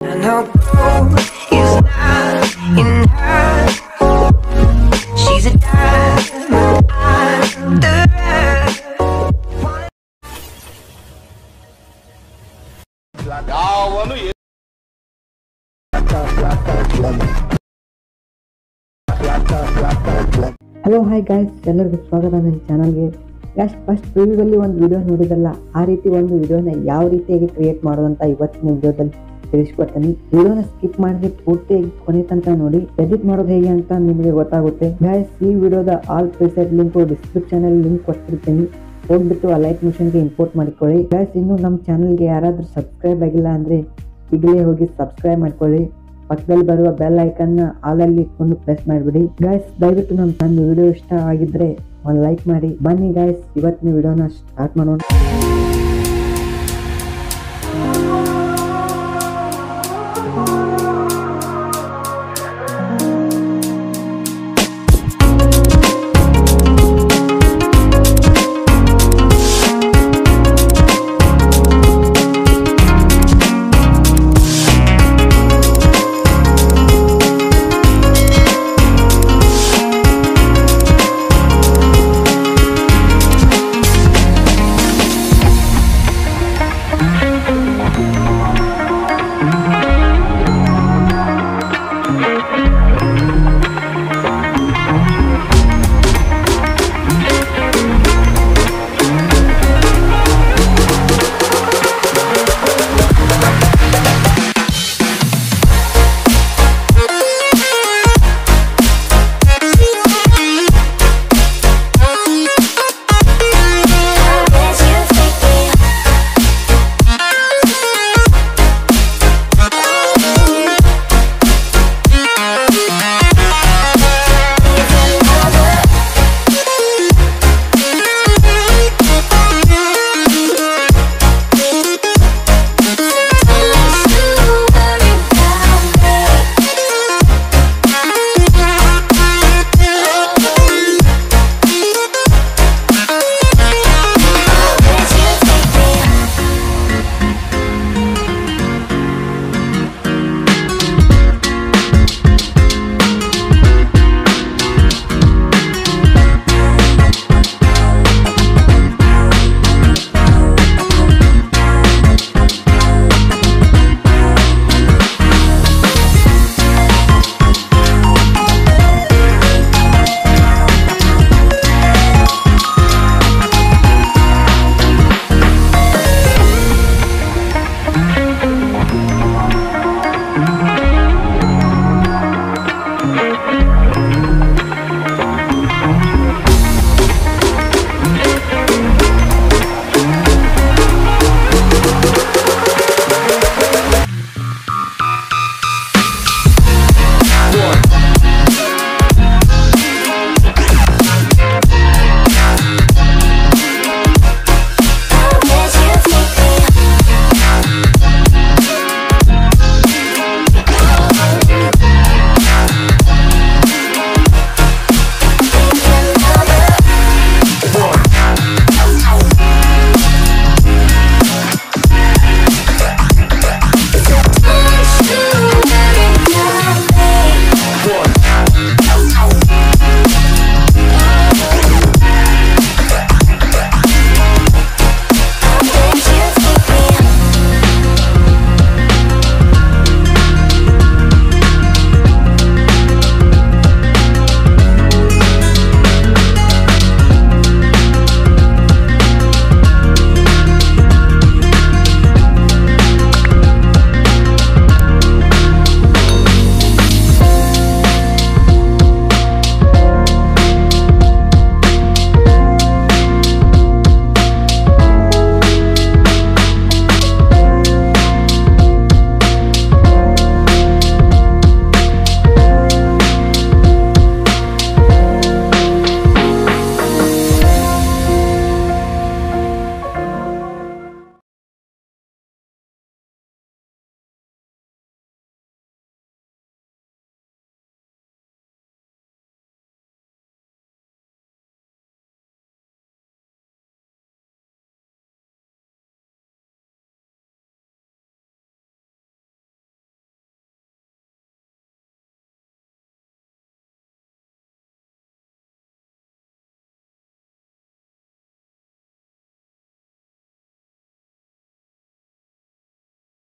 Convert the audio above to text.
Hello hi guys, ಎಲ್ಲರಿಗೂ ಸ್ವಾಗತ ನನ್ನ ಚಾನಲ್ಗೆ. ಗಾಯ್ಸ್, ಫಸ್ಟ್ ಪ್ರಿವ್ಯೂದಲ್ಲಿ ಒಂದು ವಿಡಿಯೋ ನೋಡಿದಲ್ಲ, ಆ ರೀತಿ ಒಂದು ವಿಡಿಯೋನ ಯಾವ ರೀತಿಯಾಗಿ ಕ್ರಿಯೇಟ್ ಮಾಡೋದಂತ ಇವತ್ತಿನ ವಿಡಿಯೋದಲ್ಲಿ ತಿಳಿಸ್ಕೊಡ್ತೀನಿ. ವಿಡಿಯೋನ ಸ್ಕಿಪ್ ಮಾಡಿದ್ರೆ ಪೂರ್ತಿಯಾಗಿ ಕೊನೆ ತನಕ ನೋಡಿ. ಎಡಿಟ್ ಮಾಡೋದು ಹೇಗೆ ಅಂತ ನಿಮಗೆ ಗೊತ್ತಾಗುತ್ತೆ. ಗಾಯ್ಸ್, ಈ ವಿಡಿಯೋದ ಆಲ್ ಪ್ರಿಸೆಟ್ ಲಿಂಕ್ ಡಿಸ್ಕ್ರಿಪ್ಷನ್ ಅಲ್ಲಿ ಲಿಂಕ್ ಕೊಟ್ಟಿರ್ತೀನಿ, ಹೋಗ್ಬಿಟ್ಟು ಅಲೈಟ್ ಮಿಷನ್ಗೆ ಇಂಪೋರ್ಟ್ ಮಾಡಿಕೊಳ್ಳಿ. ಗಾಯ್ಸ್, ಇನ್ನು ನಮ್ಮ ಚಾನಲ್ಗೆ ಯಾರಾದ್ರೂ ಸಬ್ಸ್ಕ್ರೈಬ್ ಆಗಿಲ್ಲ ಅಂದ್ರೆ ಈಗಲೇ ಹೋಗಿ ಸಬ್ಸ್ಕ್ರೈಬ್ ಮಾಡ್ಕೊಳ್ಳಿ. ಪಕ್ಕದಲ್ಲಿ ಬರುವ ಬೆಲ್ ಐಕನ್ ಆಲಲ್ಲಿ ಇಟ್ಕೊಂಡು ಪ್ರೆಸ್ ಮಾಡಿಬಿಡಿ. ಗಾಯ್ಸ್, ದಯವಿಟ್ಟು ನಮ್ಮ ವಿಡಿಯೋ ಇಷ್ಟ ಆಗಿದ್ರೆ ಒಂದು ಲೈಕ್ ಮಾಡಿ. ಬನ್ನಿ ಗಾಯ್ಸ್, ಇವತ್ತಿನ ವಿಡಿಯೋನ ಸ್ಟಾರ್ಟ್ ಮಾಡೋಣ.